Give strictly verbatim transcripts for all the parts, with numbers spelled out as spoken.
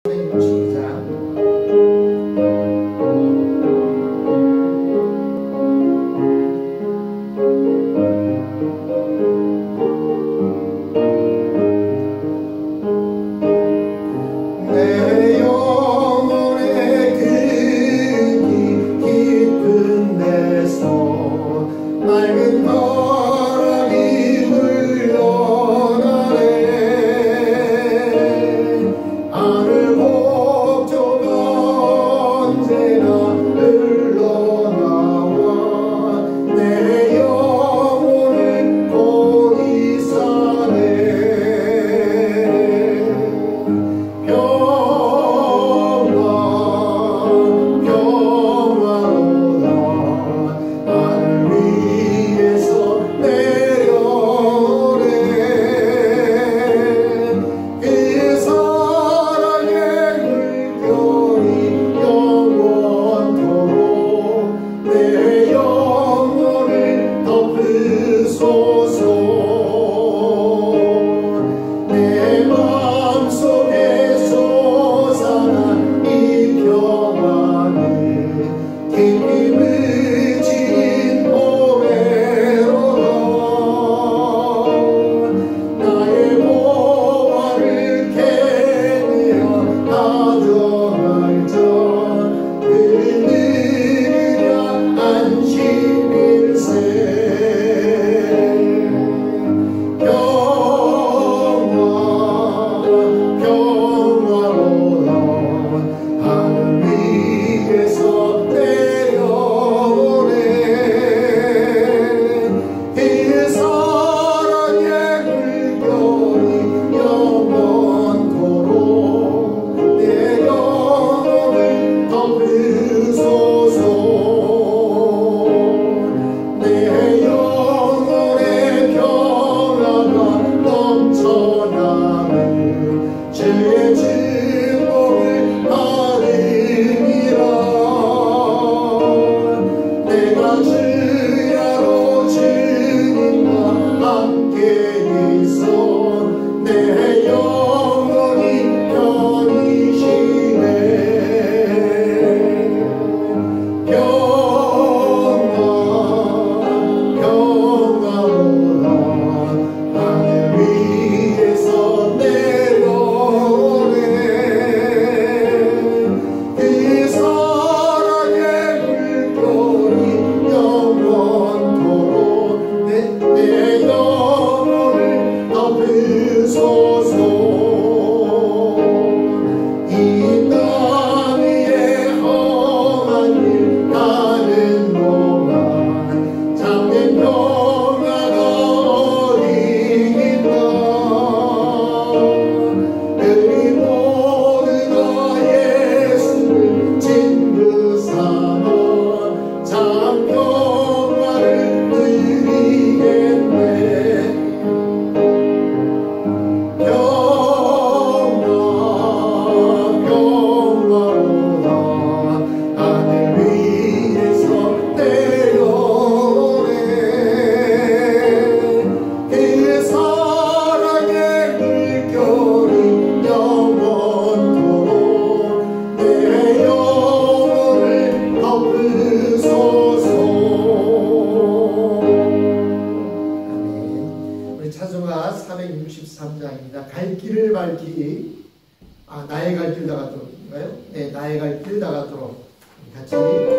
사백육십삼 장입니다. 갈 길을 밝히, 아, 나의 갈 길 다가도록인가요? 네, 나의 갈 길 다가도록 같이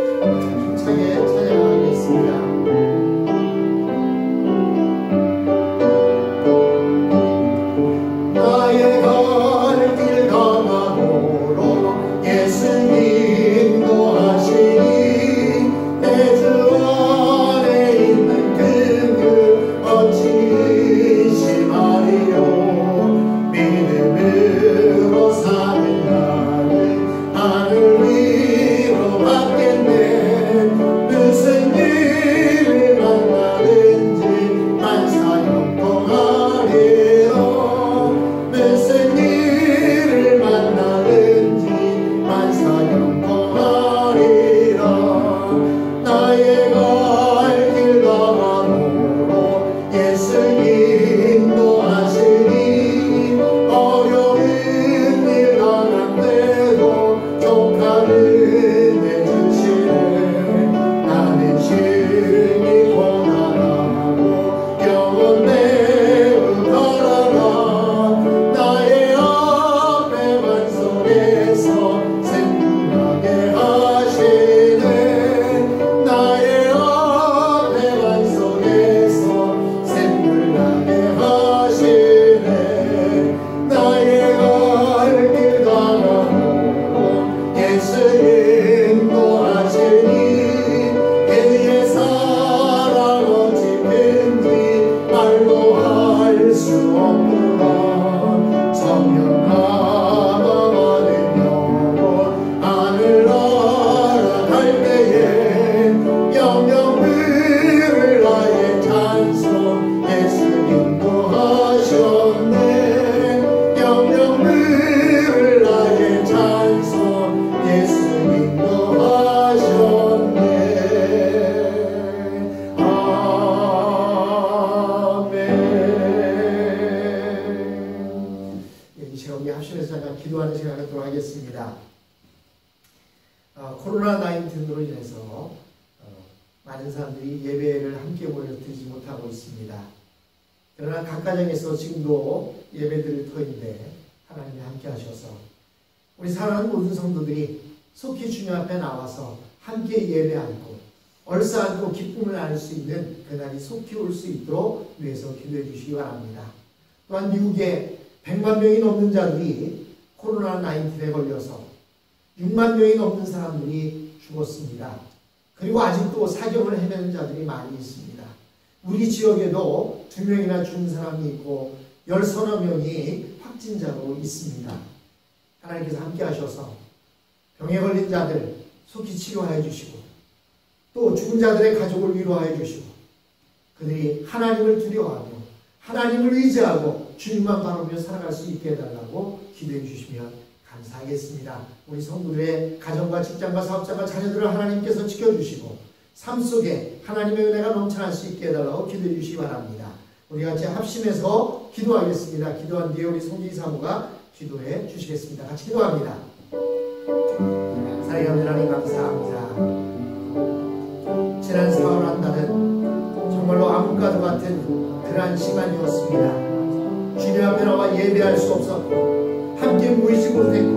힘차게 찬양하겠습니다. 하늘 위로 받겠네. 무슨 일을 진행하도록 하겠습니다. 어, 코로나 십구로 인해서 어, 많은 사람들이 예배를 함께 모여 드리지 못하고 있습니다. 그러나 각 가정에서 지금도 예배드릴 터인데 하나님이 함께 하셔서 우리 사랑하는 모든 성도들이 속히 주님 앞에 나와서 함께 예배하고 얼싸안고 기쁨을 나눌 수 있는 그날이 속히 올 수 있도록 위해서 기도해 주시기 바랍니다. 또한 미국에 백만 명이 넘는 자들이 코로나 십구에 걸려서 육만 명이 넘는 사람들이 죽었습니다. 그리고 아직도 사경을 헤매는 자들이 많이 있습니다. 우리 지역에도 두 명이나 죽은 사람이 있고 열서너 명이 확진자로 있습니다. 하나님께서 함께 하셔서 병에 걸린 자들 속히 치료하여 주시고 또 죽은 자들의 가족을 위로하여 주시고 그들이 하나님을 두려워하며 하나님을 의지하고 주님만 바라보며 살아갈 수 있게 해달라고 기도해 주시면 감사하겠습니다. 우리 성도들의 가정과 직장과 사업자와 자녀들을 하나님께서 지켜주시고 삶 속에 하나님의 은혜가 넘쳐날 수 있게 해달라고 기도해 주시기 바랍니다. 우리 같이 합심해서 기도하겠습니다. 기도한 뒤에 우리 송기 사모가 기도해 주시겠습니다. 같이 기도합니다. 사랑하는 하나님 감사합니다. 지난 사흘 한 달은 정말로 암흑과도 같은 그러한 시간이었습니다. 주님 앞에 나와 예배할 수 없었고 함께 모이지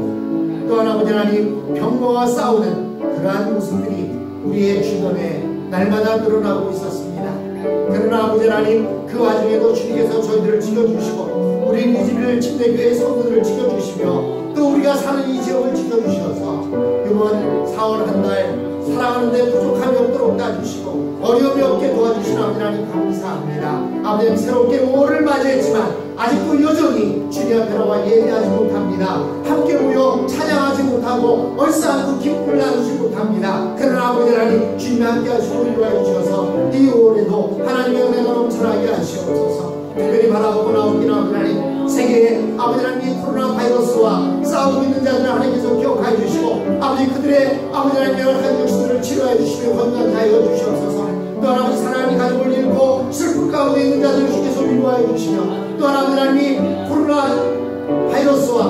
못했고 또한 아버지 하나님 병거와 싸우는 그러한 모습들이 우리의 주변에 날마다 늘어나고 있었습니다. 그러나 아버지 하나님 그 와중에도 주님께서 저희들을 지켜주시고 우리 리즈빌 침례교회 성도들을 지켜주시며 또 우리가 사는 이 지역을 지켜주셔서 이번 사월 한 달 살아가는데 부족함이 없도록 따주시고 어려움이 없게 도와주시는 아버지 하나님 감사합니다. 아버지 새롭게 오월을 맞이했지만 아직도 여전히 주님 앞에 나와 예배하지 못합니다. 함께 모여 찬양하지 못하고 얼싸안고 기쁨을 나누지 못합니다. 그러나 아버지 하나님 주님이 함께 하시고 인도하여 주셔서 이 오월에도 하나님의 은혜가 넘쳐나게 하시옵소서. 특별히 바라보고 나오기는 아버지 하나님 세계에 아버지 하나님 이 코로나 바이러스와 싸우고 있는 자들을 하나님께서 기억하여 주시고 아버지 그들의 아버지 하나님 여러 가지 육신들을 치료해 주시며 건강하게 하여 주시옵소서. 또한 아버지 사랑하는 가족을 잃고 슬픔 가운데 있는 자들을 주께서 위로하여 주시며 또한 아버지 하나님 코로나 바이러스와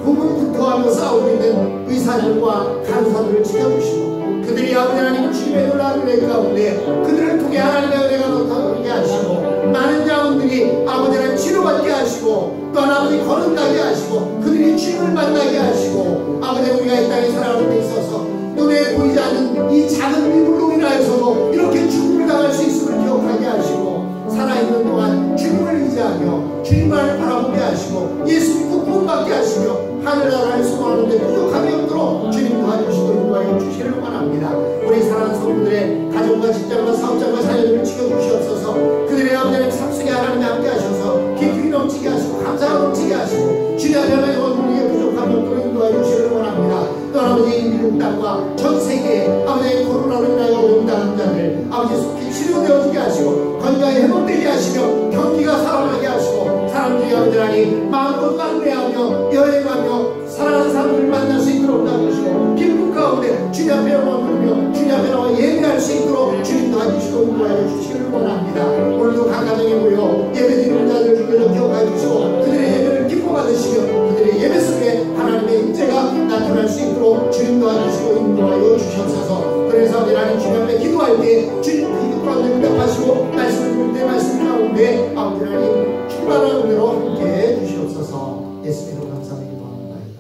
부분부터하며 싸우고 있는 의사들과 간호사들을 지켜주시고 그들이 아버지 하나님 주님의 놀라운 은혜 가운데 그들을 통해 하나님의 은혜가 나타나게 하시고 많은 자원들이 아버지 하나님 치료받게 하시고 또한 아버지 거듭나게 하시고 그들이 주님을 만나게 하시고 아버지 우리가 이 땅에 살아가는 데 있어서 눈에 보이지 않는 이 작은 미물로 인하여서도 이렇게 죽음을 당할 수 있음을 기억하게 하시고 살아있는 동안 주님을 의지하며 주님만을 바라보게 하시고 예수 믿고 구원받게 하시며 하늘나라를 소망하는데 부족함이 없도록 주님 도와주시고 인도하여 주시기를 원합니다. 우리 사랑하는 성도들의 가정과 직장과 사업자와 자녀들을 지켜주시옵소서. 그들의 아버지의 삶 속에 하나님이 함께 하셔서 기쁨이 넘치게 하시고 감사가 넘치게 하시고 주님 앞에 우리의 부족함이 없도록 인도하여 주시기를 원합니다. 또 아버지 미국 땅과 전 세계에 아버지의 코로나로 인하여 어려움 당하는 자들 아버지 속히 치료되어지게 하시고 건강에 회복되게 하시며 경기가 살아나게 하시고 사람들이 아버지 하나님 마음껏 방문하며 여행하며 사랑하는 사람들을 만날 수 있도록 도와주시고 기쁨 가운데 주님 앞에 머무르며 주님 앞에 나와 예배할 수 있도록 주님 도와주시고 인도하여 주시기를 원합니다. 오늘도 각 가정에 모여 예배드리는 자들 주께서 기억하여 주시고 그들의 예배를 기뻐 받으시며 그들의 예배 속에 하나님의 임재가 나타날 수 있도록 주님 도와주시고 인도하여 주시옵소서. 그래서 하나님 주님 앞에 기도할 때 주님 기도 가운데 응답하시고 말씀을 들을 때 말씀 가운데 아버지 하나님 충만한 은혜로 함께해 주시옵소서. 예수님으로 감사드리고 기도합니다.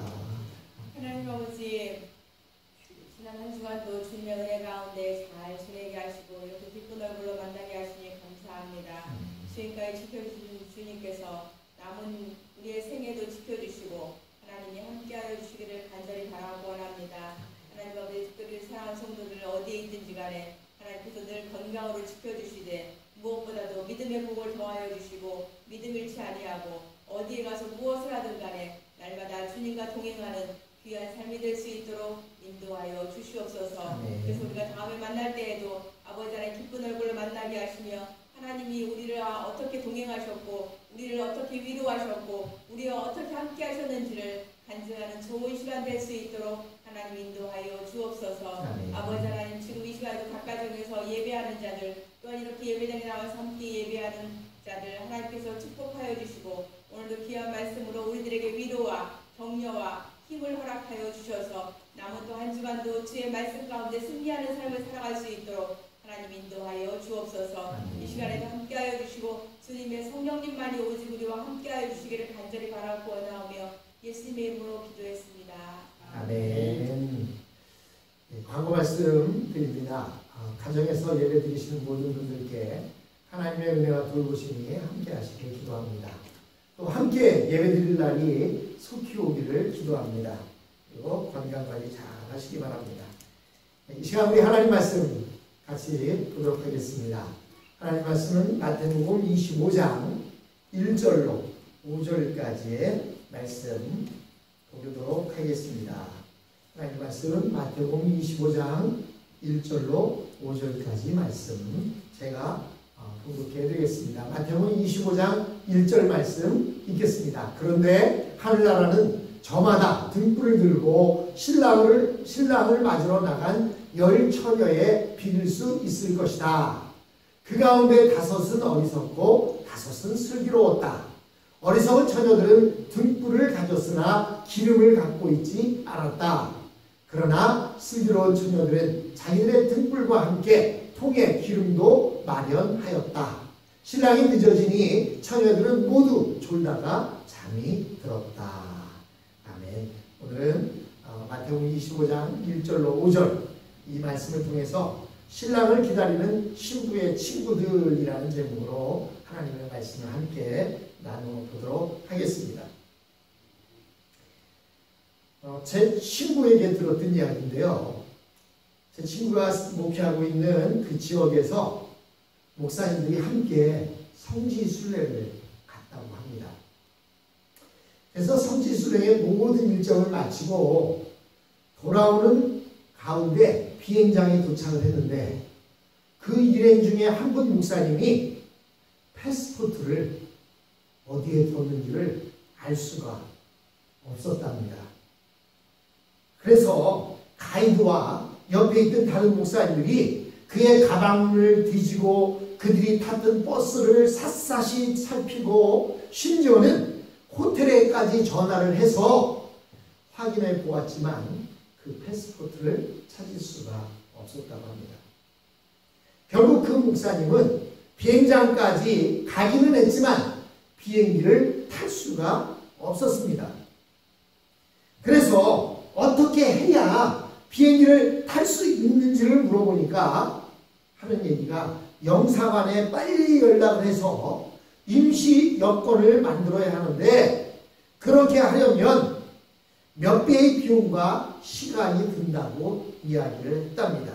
하나님 아버지 지난 한 주간도 주님의 은혜 가운데 잘 지내게 하시고 이렇게 기쁜 얼굴로 만나게 하시니 감사합니다. 지금까지 지켜주신 주님께서 남은 우리의 생애도 지켜주시고 하나님이 함께하여 주시기를 간절히 바라고 원합니다. 하나님 아버지 특별히 사랑하는 성도들 어디에 있든지 간에 하나님께서 늘 건강으로 지켜주시되 무엇보다도 믿음의 복을 더하여 주시고 믿음 잃지 아니하고 어디에 가서 무엇을 하든 간에 날마다 주님과 동행하는 귀한 삶이 될 수 있도록 인도하여 주시옵소서. 네. 그래서 우리가 다음에 만날 때에도 아버지 하나님 기쁜 얼굴을 만나게 하시며 하나님이 우리를 어떻게 동행하셨고 우리를 어떻게 위로하셨고 우리와 어떻게 함께 하셨는지를 간증하는 좋은 시간 될 수 있도록 하나님 인도하여 주옵소서. 아멘. 아버지 하나님 지금 이 시간에도 각 가정에서 예배하는 자들 또한 이렇게 예배당에 나와서 함께 예배하는 자들 하나님께서 축복하여 주시고 오늘도 귀한 말씀으로 우리들에게 위로와 격려와 힘을 허락하여 주셔서 남은 또 한 주간도 주의 말씀 가운데 승리하는 삶을 살아갈 수 있도록 하나님 인도하여 주옵소서. 이 시간에도 함께하여 주시고 주님의 성령님만이 오직 우리와 함께하여 주시기를 간절히 바라고 원하오며 예수님의 이름으로 기도했습니다. 아멘. 네, 광고 말씀 드립니다. 어, 가정에서 예배 드리시는 모든 분들께 하나님의 은혜와 돌보심이 함께 하시길 기도합니다. 또 함께 예배 드릴 날이 속히 오기를 기도합니다. 그리고 건강관리 잘 하시기 바랍니다. 네, 이 시간 우리 하나님 말씀 같이 보도록 하겠습니다. 하나님 말씀은 마태복음 이십오 장 일 절로 오 절까지의 말씀 보도록 하겠습니다. 하나님 말씀은 마태복음 이십오 장 일 절로 오 절까지 말씀 제가 봉독해 드리겠습니다. 마태복음 이십오 장 일 절 말씀 읽겠습니다. 그런데 하늘나라는 저마다 등불을 들고 신랑을, 신랑을 맞으러 나간 열 처녀에 비릴 수 있을 것이다. 그 가운데 다섯은 어리석고 다섯은 슬기로웠다. 어리석은 처녀들은 등불을 가졌으나 기름을 갖고 있지 않았다. 그러나 슬기로운 처녀들은 자기들의 등불과 함께 통에 기름도 마련하였다. 신랑이 늦어지니 처녀들은 모두 졸다가 잠이 들었다. 아멘. 오늘은 마태복음 이십오 장 일 절로 오 절 이 말씀을 통해서 신랑을 기다리는 신부의 친구들이라는 제목으로 하나님의 말씀을 함께 나눠보도록 하겠습니다. 어, 제 친구에게 들었던 이야기인데요. 제 친구가 목회하고 있는 그 지역에서 목사님들이 함께 성지순례를 갔다고 합니다. 그래서 성지순례의 모든 일정을 마치고 돌아오는 가운데 비행장에 도착을 했는데 그 일행 중에 한 분 목사님이 패스포트를 어디에 뒀는지를 알 수가 없었답니다. 그래서 가이드와 옆에 있던 다른 목사님들이 그의 가방을 뒤지고 그들이 탔던 버스를 샅샅이 살피고 심지어는 호텔에까지 전화를 해서 확인해 보았지만 그 패스포트를 찾을 수가 없었다고 합니다. 결국 그 목사님은 비행장까지 가기는 했지만 비행기를 탈 수가 없었습니다. 그래서 어떻게 해야 비행기를 탈 수 있는지를 물어보니까 하는 얘기가 영사관에 빨리 연락을 해서 임시 여권을 만들어야 하는데 그렇게 하려면 몇 배의 비용과 시간이 든다고 이야기를 했답니다.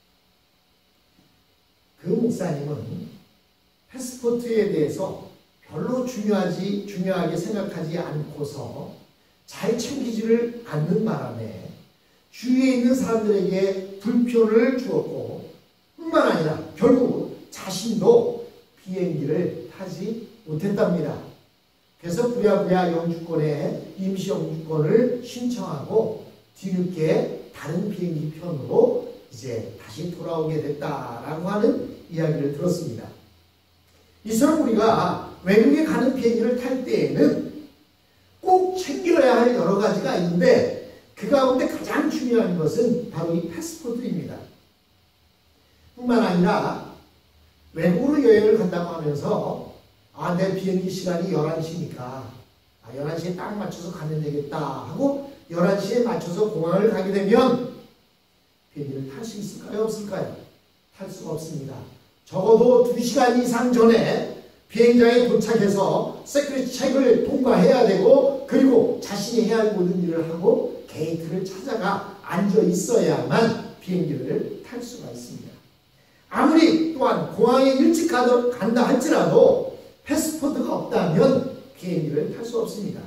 그 목사님은 패스포트에 대해서 별로 중요하지, 중요하게 생각하지 않고서 잘 챙기지를 않는 바람에 주위에 있는 사람들에게 불편을 주었고 뿐만 아니라 결국 자신도 비행기를 타지 못했답니다. 그래서 부랴부랴 영주권에 임시 영주권을 신청하고 뒤늦게 다른 비행기 편으로 이제 다시 돌아오게 됐다라고 하는 이야기를 들었습니다. 이처럼 우리가 외국에 가는 비행기를 탈 때에는 꼭 챙겨야 할 여러 가지가 있는데 그 가운데 가장 중요한 것은 바로 이 패스포트입니다. 뿐만 아니라 외국으로 여행을 간다고 하면서 아, 내 비행기 시간이 열한 시니까 아, 열한 시에 딱 맞춰서 가면 되겠다 하고 열한 시에 맞춰서 공항을 가게 되면 비행기를 탈 수 있을까요? 없을까요? 탈 수가 없습니다. 적어도 두 시간 이상 전에 비행장에 도착해서 세큐리티 체크를 통과해야 되고 그리고 자신이 해야 할 모든 일을 하고 게이트를 찾아가 앉아 있어야만 비행기를 탈 수가 있습니다. 아무리 또한 공항에 일찍 간다 할지라도 패스포트가 없다면 비행기를 탈 수 없습니다.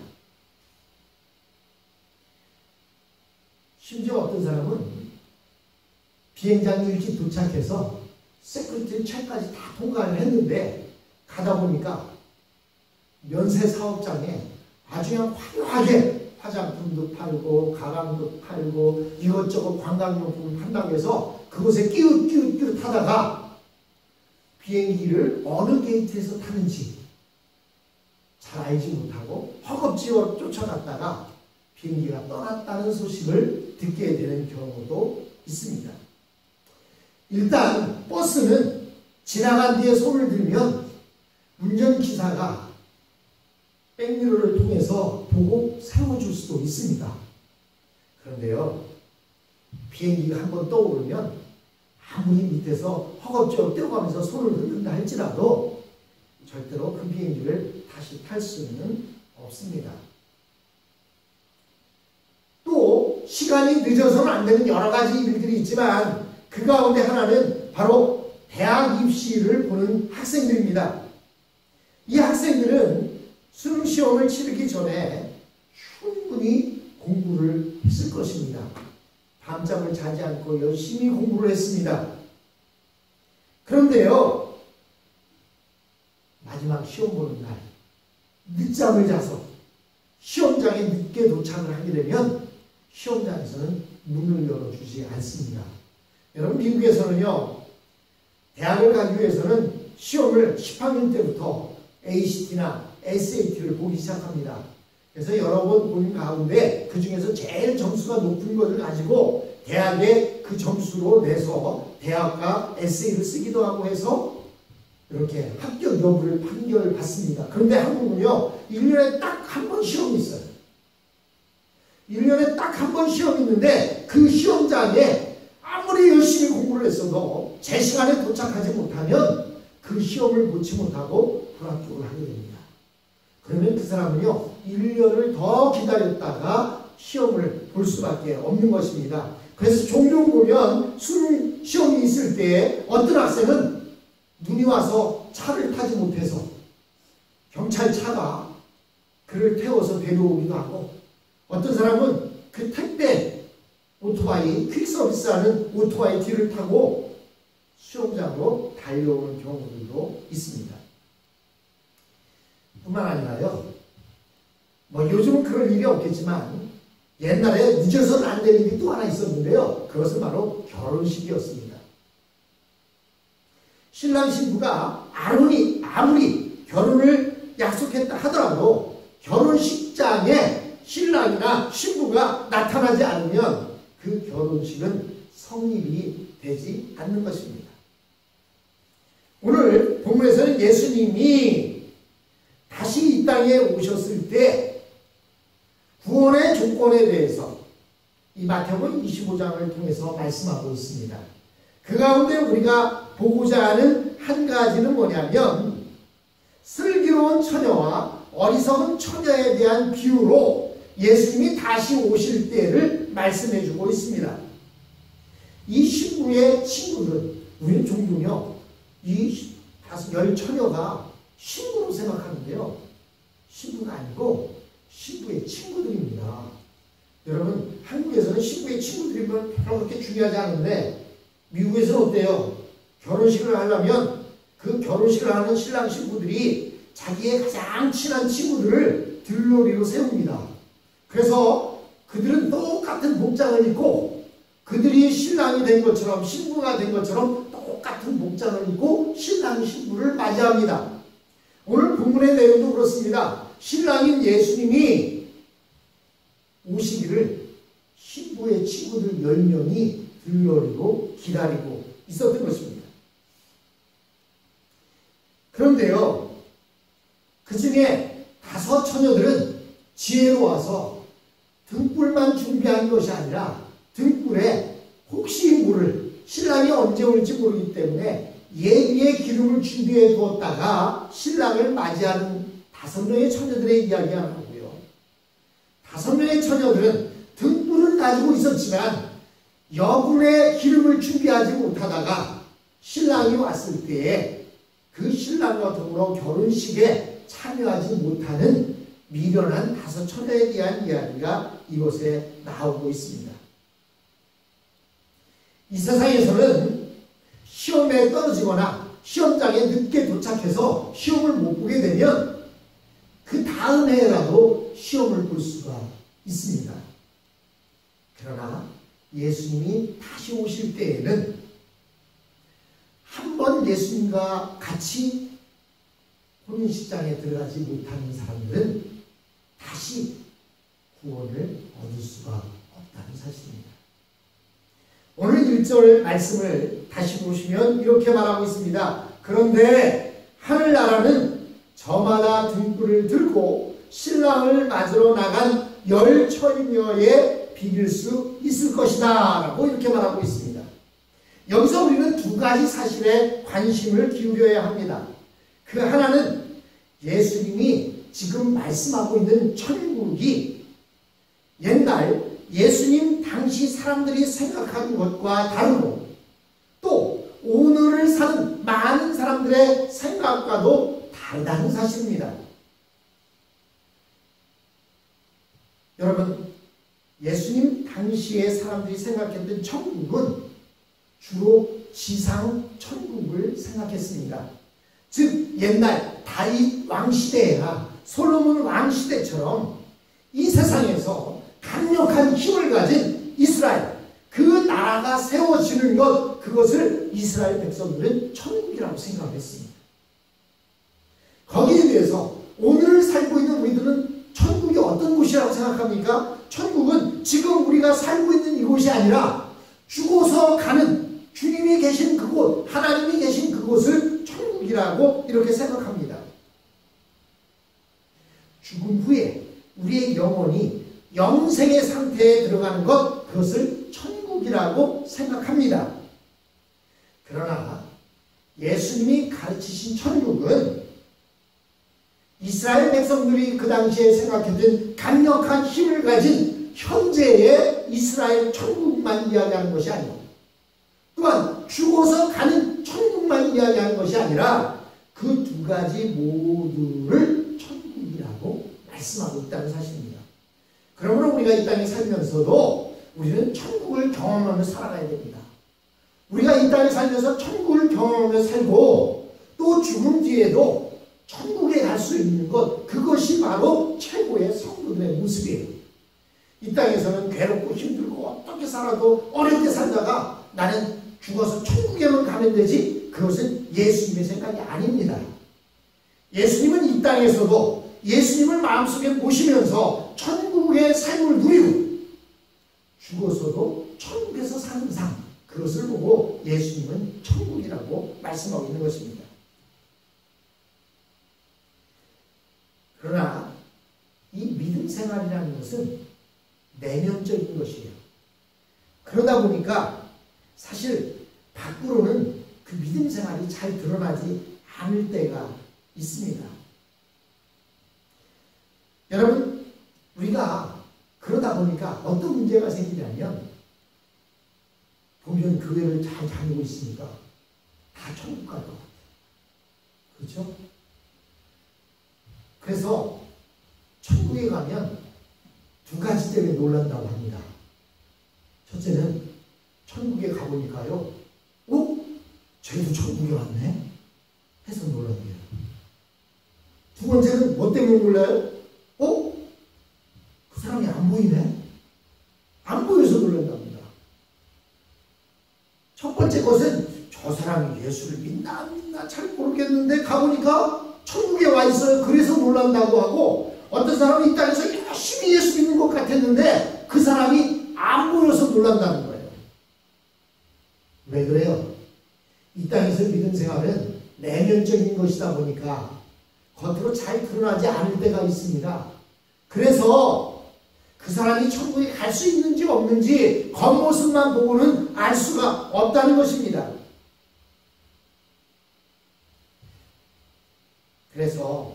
심지어 어떤 사람은 비행장에 일찍 도착해서 세큐리티 체크까지 다 통과를 했는데 가다 보니까 면세 사업장에 아주 그냥 화려하게 화장품도 팔고 가방도 팔고 이것저것 관광용품을 판다고 해서 그곳에 끼웃끼웃끼웃 하다가 비행기를 어느 게이트에서 타는지 잘 알지 못하고 허겁지겁 쫓아갔다가 비행기가 떠났다는 소식을 듣게 되는 경우도 있습니다. 일단 버스는 지나간 뒤에 손을 들면 운전기사가 백미러를 통해서 보고 세워줄 수도 있습니다. 그런데요, 비행기가 한번 떠오르면 아무리 밑에서 허겁지겁 뛰어가면서 손을 흔든다 할지라도 절대로 그 비행기를 다시 탈 수는 없습니다. 또 시간이 늦어서는 안 되는 여러 가지 일들이 있지만 그 가운데 하나는 바로 대학 입시를 보는 학생들입니다. 이 학생들은 수능시험을 치르기 전에 충분히 공부를 했을 것입니다. 밤잠을 자지 않고 열심히 공부를 했습니다. 그런데요, 마지막 시험 보는 날 늦잠을 자서 시험장에 늦게 도착을 하게 되면 시험장에서는 문을 열어주지 않습니다. 여러분, 미국에서는요, 대학을 가기 위해서는 시험을 십 학년 때부터 에이씨티나 에스에이티를 보기 시작합니다. 그래서 여러 번 본 가운데 그 중에서 제일 점수가 높은 것을 가지고 대학에 그 점수로 내서 대학과 에세이를 쓰기도 하고 해서 이렇게 합격 여부를 판결받습니다. 그런데 한국은요, 일 년에 딱 한 번 시험이 있어요. 일 년에 딱 한 번 시험이 있는데 그 시험장에 아무리 열심히 공부를 했어도 제 시간에 도착하지 못하면 그 시험을 보지 못하고 불합격을 하게 됩니다. 그러면 그 사람은요, 일 년을 더 기다렸다가 시험을 볼 수밖에 없는 것입니다. 그래서 종종 보면 수능 시험이 있을 때 어떤 학생은 눈이 와서 차를 타지 못해서 경찰차가 그를 태워서 데려오기도 하고, 어떤 사람은 그 택배 오토바이, 퀵서비스하는 오토바이 뒤를 타고 시험장으로 달려오는 경우들도 있습니다. 뿐만 아니라요, 뭐 요즘은 그럴 일이 없겠지만 옛날에 늦어서는 안 되는 일이 또 하나 있었는데요. 그것은 바로 결혼식이었습니다. 신랑 신부가 아무리, 아무리 결혼을 약속했다 하더라도 결혼식장에 신랑이나 신부가 나타나지 않으면 그 결혼식은 성립이 되지 않는 것입니다. 오늘 본문에서는 예수님이 다시 이 땅에 오셨을 때 구원의 조건에 대해서 이 마태복음 이십오 장을 통해서 말씀하고 있습니다. 그 가운데 우리가 보고자 하는 한 가지는 뭐냐면, 슬기로운 처녀와 어리석은 처녀에 대한 비유로 예수님이 다시 오실 때를 말씀해 주고 있습니다. 이 신부의 친구들, 우리는 종종요, 이 다섯 열 처녀가 신부로 생각하는데요, 신부가 아니고 신부의 친구들입니다. 여러분, 한국에서는 신부의 친구들이 별로 그렇게 중요하지 않은데 미국에서는 어때요? 결혼식을 하려면 그 결혼식을 하는 신랑 신부들이 자기의 가장 친한 친구들을 들러리로 세웁니다. 그래서 그들은 똑같은 복장을 입고 그들이 신랑이 된 것처럼, 신부가 된 것처럼 똑같은 복장을 입고 신랑 신부를 맞이합니다. 오늘 본문의 내용도 그렇습니다. 신랑인 예수님이 오시기를 신부의 친구들 열 명이 들러리로 기다리고 있었던 것입니다. 그런데요, 그 중에 다섯 처녀들은 지혜로워서 등불만 준비한 것이 아니라 등불에 혹시 모를, 신랑이 언제 올지 모르기 때문에 예비의 기름을 준비해 두었다가 신랑을 맞이하는 다섯 명의 처녀들의 이야기가 나오고요. 다섯 명의 처녀들은 등불은 가지고 있었지만 여분의 기름을 준비하지 못하다가 신랑이 왔을 때에 그 신랑과 더불어 결혼식에 참여하지 못하는 미련한 다섯 처녀에 대한 이야기가 이곳에 나오고 있습니다. 이 세상에서는 시험에 떨어지거나 시험장에 늦게 도착해서 시험을 못 보게 되면 그 다음 해라도 시험을 볼 수가 있습니다. 그러나 예수님이 다시 오실 때에는 한 번 예수님과 같이 혼인식장에 들어가지 못하는 사람들은 다시 구원을 얻을 수가 없다는 사실입니다. 오늘 일 절 말씀을 다시 보시면 이렇게 말하고 있습니다. 그런데 하늘나라는 저마다 등불을 들고 신랑을 맞으러 나간 열 천여에 비길 수 있을 것이다 라고 이렇게 말하고 있습니다. 여기서 우리는 두 가지 사실에 관심을 기울여야 합니다. 그 하나는 예수님이 지금 말씀하고 있는 천국이 옛날 예수님 당시 사람들이 생각하는 것과 다르고 또 오늘을 사는 많은 사람들의 생각과도 다르다는 사실입니다. 여러분, 예수님 당시에 사람들이 생각했던 천국은 주로 지상 천국을 생각했습니다. 즉 옛날 다윗 왕시대나 솔로몬 왕시대처럼 이 세상에서 강력한 힘을 가진 이스라엘, 그 나라가 세워지는 것, 그것을 이스라엘 백성들은 천국이라고 생각했습니다. 거기에 대해서 오늘 살고 있는 우리들은 천국이 어떤 곳이라고 생각합니까? 천국은 지금 우리가 살고 있는 이곳이 아니라 죽어서 가는 주님이 계신 그곳, 하나님이 계신 그곳을 천국이라고 이렇게 생각합니다. 죽음 후에 우리의 영혼이 영생의 상태에 들어가는 것, 그것을 천국이라고 생각합니다. 그러나 예수님이 가르치신 천국은 이스라엘 백성들이 그 당시에 생각했던 강력한 힘을 가진 현재의 이스라엘 천국만 이야기하는 것이 아니고, 또한 죽어서 가는 천국만 이야기하는 것이 아니라 그 두 가지 모두를 천국이라고 말씀하고 있다는 사실입니다. 그러므로 우리가 이 땅에 살면서도 우리는 천국을 경험하며 살아가야 됩니다. 우리가 이 땅에 살면서 천국을 경험하며 살고 또 죽음 뒤에도 천국에 갈 수 있는 것, 그것이 바로 최고의 성도들의 모습이에요. 이 땅에서는 괴롭고 힘들고 어떻게 살아도 어렵게 살다가 나는 죽어서 천국에만 가면 되지, 그것은 예수님의 생각이 아닙니다. 예수님은 이 땅에서도 예수님을 마음속에 모시면서 천국의 삶을 누리고 죽어서도 천국에서 사는 삶, 그것을 보고 예수님은 천국이라고 말씀하고 있는 것입니다. 그러나 이 믿음 생활이라는 것은 내면적인 것이에요. 그러다 보니까 사실 밖으로는 그 믿음 생활이 잘 드러나지 않을 때가 있습니다. 여러분, 우리가 그러다 보니까 어떤 문제가 생기냐면, 보면 교회를 잘 다니고 있으니까 다 천국 갈 것 같아요. 그렇죠? 그래서 천국에 가면 두 가지 때문에 놀란다고 합니다. 첫째는 천국에 가보니까요, 어? 쟤도 천국에 왔네? 해서 놀란대요. 두 번째는 뭐 때문에 놀라요? 어? 그 사람이 안 보이네? 안 보여서 놀란답니다. 첫 번째 것은 저 사람이 예수를 믿나 안 믿나 잘 모르겠는데 가보니까 천국에 와 있어요. 그래서 놀란다고 하고, 어떤 사람이 이 땅에서 열심히 예수 믿는 것 같았는데 그 사람이 안 보여서 놀란다는 거예요. 왜 그래요? 이 땅에서 믿음 생활은 내면적인 것이다 보니까 겉으로 잘 드러나지 않을 때가 있습니다. 그래서 그 사람이 천국에 갈 수 있는지 없는지 겉모습만 보고는 알 수가 없다는 것입니다. 그래서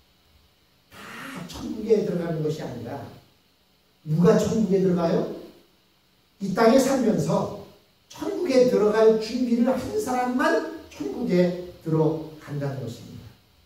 다 천국에 들어가는 것이 아니라, 누가 천국에 들어가요? 이 땅에 살면서 천국에 들어갈 준비를 한 사람만 천국에 들어간다는 것입니다.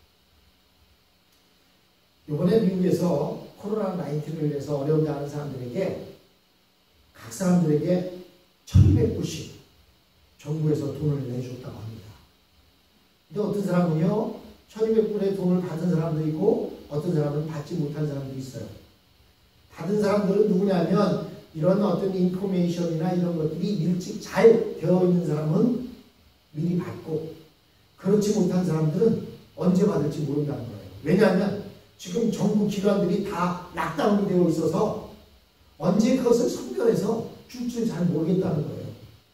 이번에 미국에서 코로나 나인틴을 위해서 어려움을 당하는 사람들에게, 각 사람들에게 천이백 불씩 정부에서 돈을 내줬다고 합니다. 근데 어떤 사람은요, 천이백 불의 돈을 받은 사람도 있고 어떤 사람은 받지 못한 사람도 있어요. 받은 사람들은 누구냐면, 이런 어떤 인포메이션이나 이런 것들이 일찍 잘 되어 있는 사람은 미리 받고, 그렇지 못한 사람들은 언제 받을지 모른다는 거예요. 왜냐하면 지금 정부 기관들이 다 락다운이 되어 있어서 언제 그것을 선별해서 줄 줄 잘 모르겠다는 거예요.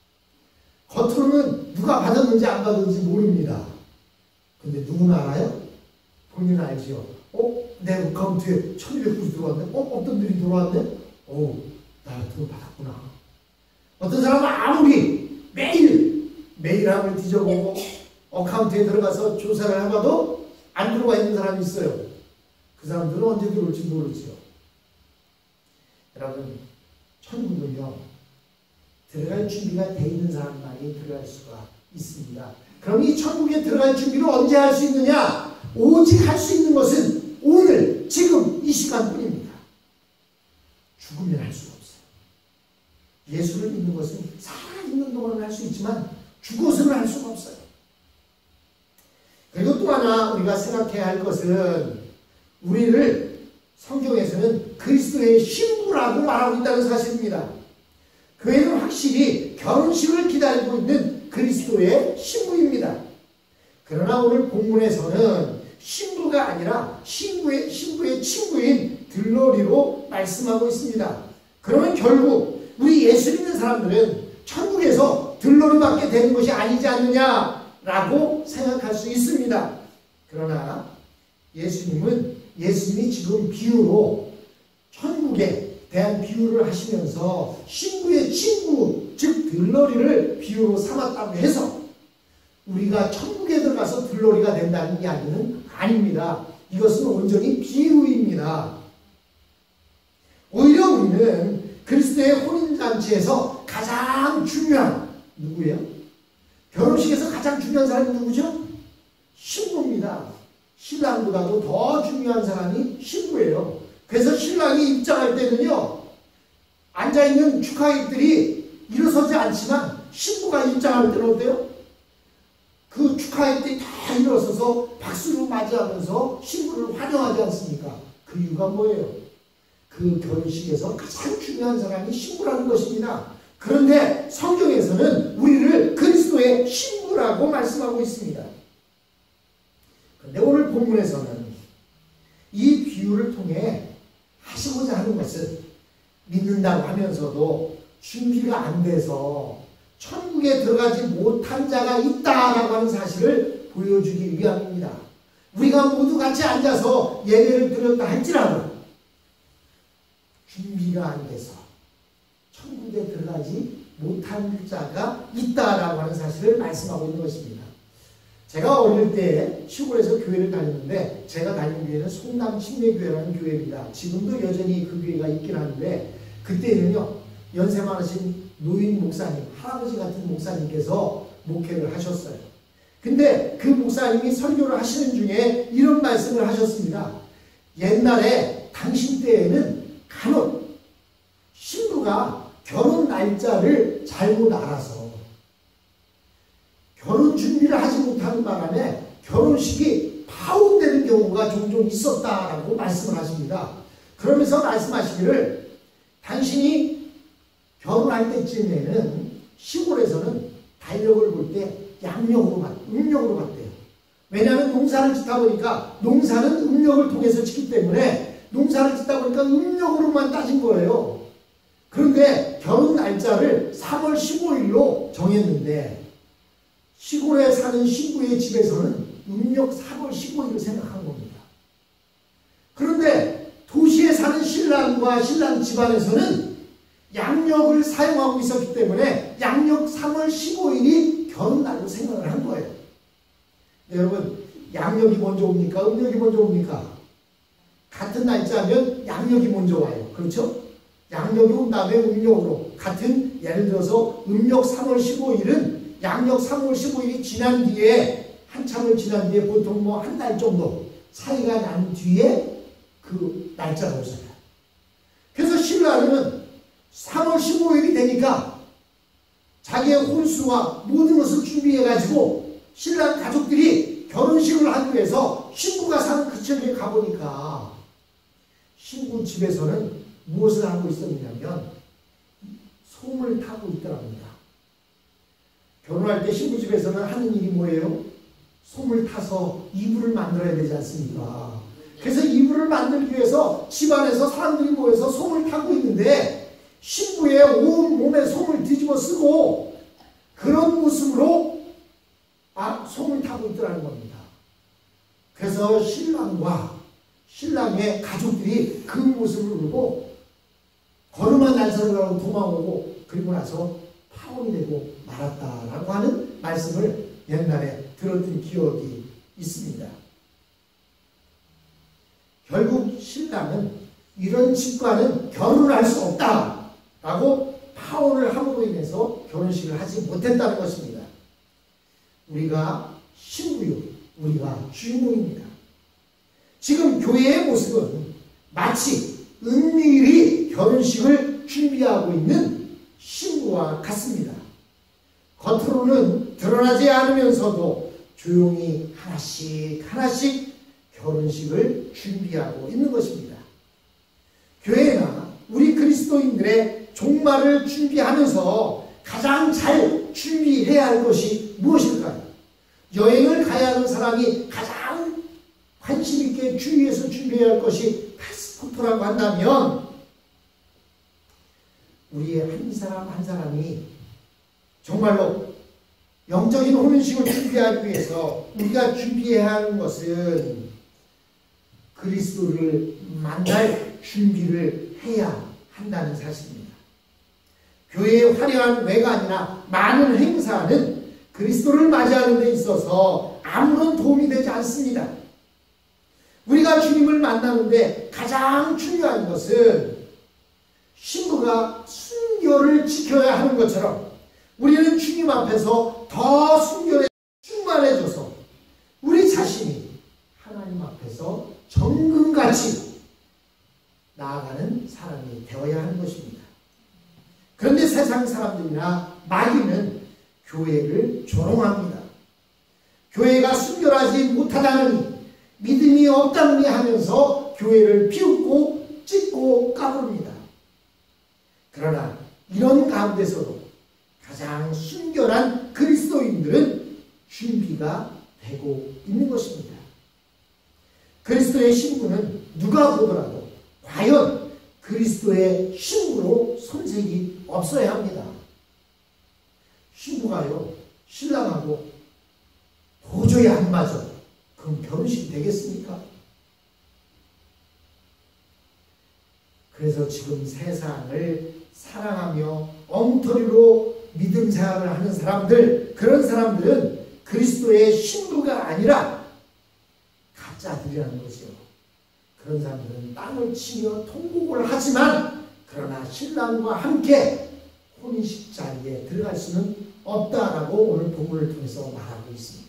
겉으로는 누가 받았는지 안 받았는지 모릅니다. 근데 누구는 알아요? 본인은 알죠. 어? 내 어카운트에 천이백 불이 들어왔네? 어? 어떤 분이 들어왔네? 오, 나 돈 받았구나. 어떤 사람은 아무리 매일 메일함을 뒤져보고 어카운트에 들어가서 조사를 해봐도 안 들어와 있는 사람이 있어요. 그 사람들은 언제 들어올지 모르죠. 여러분, 천국은요, 들어갈 준비가 돼 있는 사람만이 들어갈 수가 있습니다. 그럼 이 천국에 들어갈 준비를 언제 할 수 있느냐? 오직 할 수 있는 것은 오늘, 지금, 이 시간뿐입니다. 죽으면 할 수가 없어요. 예수를 믿는 것은 살아있는 동안은 할 수 있지만 죽어서는 할 수가 없어요. 그리고 또 하나 우리가 생각해야 할 것은 우리를 성경에서는 그리스도의 신부라고 말하고 있다는 사실입니다. 교회는 확실히 결혼식을 기다리고 있는 그리스도의 신부입니다. 그러나 오늘 본문에서는 신부가 아니라 신부의, 신부의 친구인 들러리로 말씀하고 있습니다. 그러면 결국 우리 예수 믿는 사람들은 천국에서 들러리밖에 되는 것이 아니지 않느냐라고 생각할 수 있습니다. 그러나 예수님은 예수님이 지금 비유로 천국에 대한 비유를 하시면서 신부의 친구, 즉 들러리를 비유로 삼았다고 해서 우리가 천국에 들어가서 들러리가 된다는 이야기는 아닙니다. 이것은 온전히 비유입니다. 오히려 우리는 그리스도의 혼인잔치에서 가장 중요한, 누구예요? 결혼식에서 가장 중요한 사람이 누구죠? 신부입니다. 신랑보다도 더 중요한 사람이 신부예요. 그래서 신랑이 입장할 때는요, 앉아있는 축하객들이 일어서지 않지만 신부가 입장할 때는 어때요? 그 축하객들이 다 일어서서 박수로 맞이하면서 신부를 환영하지 않습니까? 그 이유가 뭐예요? 그 결혼식에서 가장 중요한 사람이 신부라는 것입니다. 그런데 성경에서는 우리를 그리스도의 신부라고 말씀하고 있습니다. 그런데 오늘 본문에서는 이 비유를 통해 하시고자 하는 것은 믿는다고 하면서도 준비가 안 돼서 천국에 들어가지 못한 자가 있다라고 하는 사실을 보여주기 위함입니다. 우리가 모두 같이 앉아서 예배를 드렸다 할지라도 준비가 안 돼서 천국에 들어가지 못한 자가 있다라고 하는 사실을 말씀하고 있는 것입니다. 제가 어릴 때 시골에서 교회를 다녔는데, 제가 다니는 교회는 송남 침례교회라는 교회입니다. 지금도 여전히 그 교회가 있긴 한데, 그때는요, 연세 많으신 노인 목사님, 할아버지 같은 목사님께서 목회를 하셨어요. 근데 그 목사님이 설교를 하시는 중에 이런 말씀을 하셨습니다. 옛날에 당신 때에는 간혹 신부가 결혼 날짜를 잘못 알아서 결혼 준비를 하지 못하는 바람에 결혼식이 파혼되는 경우가 종종 있었다라고 말씀을 하십니다. 그러면서 말씀하시기를, 당신이 결혼할 때쯤에는 시골에서는 달력을 볼 때 양력으로 봤, 음력으로 봤대요. 왜냐하면 농사를 짓다 보니까 농사는 음력을 통해서 짓기 때문에 농사를 짓다 보니까 음력으로만 따진 거예요. 그런데 결혼 날짜를 삼월 십오일로 정했는데 시골에 사는 신부의 집에서는 음력 삼월 십오일을 생각한 겁니다. 그런데 도시에 사는 신랑과 신랑 집안에서는 양력을 사용하고 있었기 때문에 양력 삼월 십오일이 결혼날로 생각을 한 거예요. 네, 여러분, 양력이 먼저 옵니까? 음력이 먼저 옵니까? 같은 날짜면 양력이 먼저 와요. 그렇죠? 양력이 온 다음에 음력으로, 같은, 예를 들어서 음력 삼월 십오일은 양력 삼월 십오일이 지난 뒤에, 한참을 지난 뒤에 보통 뭐 한 달 정도 차이가 난 뒤에 그 날짜가 오잖아요. 그래서 신랑은 삼월 십오일이 되니까 자기의 혼수와 모든 것을 준비해가지고 신랑 가족들이 결혼식을 하기 위해서 신부가 사는 그 지역에 가보니까 신부 집에서는 무엇을 하고 있었냐면 솜을 타고 있더랍니다. 결혼할 때 신부 집에서는 하는 일이 뭐예요? 솜을 타서 이불을 만들어야 되지 않습니까? 그래서 이불을 만들기 위해서 집안에서 사람들이 모여서 솜을 타고 있는데 신부의 온 몸에 솜을 뒤집어 쓰고 그런 모습으로 아, 솜을 타고 있더라는 겁니다. 그래서 신랑과 신랑의 가족들이 그 모습을 보고 거룩한 날선을 하고 도망오고 그리고 나서 파혼이 되고 말았다라고 하는 말씀을 옛날에 들었던 기억이 있습니다. 결국 신랑은 이런 집과는 결혼을 할 수 없다라고 파혼을 함으로 인해서 결혼식을 하지 못했다는 것입니다. 우리가 신부요, 우리가 주인공입니다. 지금 교회의 모습은 마치 은밀히 결혼식을 준비하고 있는 신부와 같습니다. 겉으로는 드러나지 않으면서도 조용히 하나씩 하나씩 결혼식을 준비하고 있는 것입니다. 교회나 우리 그리스도인들의 종말을 준비하면서 가장 잘 준비해야 할 것이 무엇일까요? 여행을 가야 하는 사람이 가장 관심 있게 주의해서 준비해야 할 것이 패스포트라고 한다면 우리의 한 사람 한 사람이 정말로 영적인 혼인식을 준비하기 위해서 우리가 준비해야 하는 것은 그리스도를 만날 준비를 해야 한다는 사실입니다. 교회의 화려한 외관이나 많은 행사는 그리스도를 맞이하는 데 있어서 아무런 도움이 되지 않습니다. 우리가 주님을 만나는데 가장 중요한 것은 신부가 순결을 지켜야 하는 것처럼 우리는 주님 앞에서 더 순결에 충만해져서 우리 자신이 하나님 앞에서 정금같이 나아가는 사람이 되어야 하는 것입니다. 그런데 세상 사람들이나 마귀는 교회를 조롱합니다. 교회가 순결하지 못하다느니 믿음이 없다느니 하면서 교회를 비웃고 찢고 까부릅니다. 그러나 이런 가운데서도 가장 순결한 그리스도인들은 준비가 되고 있는 것입니다. 그리스도의 신부는 누가 보더라도 과연 그리스도의 신부로 손색이 없어야 합니다. 신부가요, 신랑하고 도저히 안 맞아. 그럼 결혼식이 되겠습니까? 그래서 지금 세상을 사랑하며 엉터리로 믿음 생활을 하는 사람들, 그런 사람들은 그리스도의 신부가 아니라 가짜들이라는 거죠. 그런 사람들은 땅을 치며 통곡을 하지만 그러나 신랑과 함께 혼인식 자리에 들어갈 수는 없다라고 오늘 본문을 통해서 말하고 있습니다.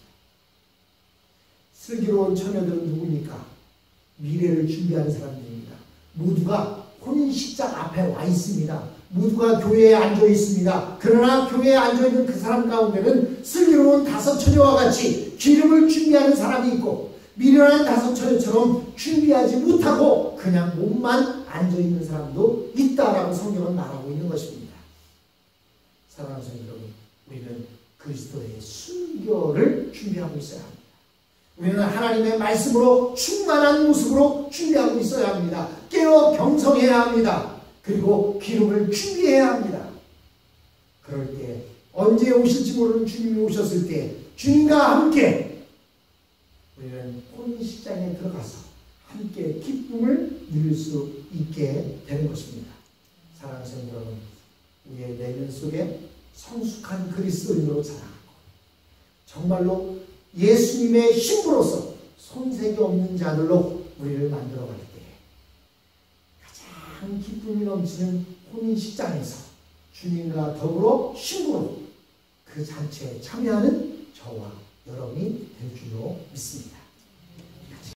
슬기로운 처녀들은 누굽니까? 미래를 준비하는 사람들입니다. 모두가 혼인식장 앞에 와 있습니다. 모두가 교회에 앉아 있습니다. 그러나 교회에 앉아 있는 그 사람 가운데는 슬기로운 다섯 처녀와 같이 기름을 준비하는 사람이 있고 미련한 다섯 처녀처럼 준비하지 못하고 그냥 몸만 앉아 있는 사람도 있다라고 성경은 말하고 있는 것입니다. 사랑하는 성도 여러분, 우리는 그리스도의 순결을 준비하고 있어야 합니다. 우리는 하나님의 말씀으로 충만한 모습으로 준비하고 있어야 합니다. 깨어 경성해야 합니다. 그리고 기름을 준비해야 합니다. 그럴 때 언제 오실지 모르는 주님이 오셨을 때 주님과 함께 우리는 혼인식장에 들어가서 함께 기쁨을 누릴 수 있게 되는 것입니다. 사랑하는 성도 여러분, 우리의 내면 속에 성숙한 그리스도인으로 자라고 정말로 예수님의 신부로서 손색이 없는 자들로 우리를 만들어갈 때 가장 기쁨이 넘치는 혼인식장에서 주님과 더불어 신부로 그 잔치에 참여하는 저와 여러분이 될 줄로 믿습니다.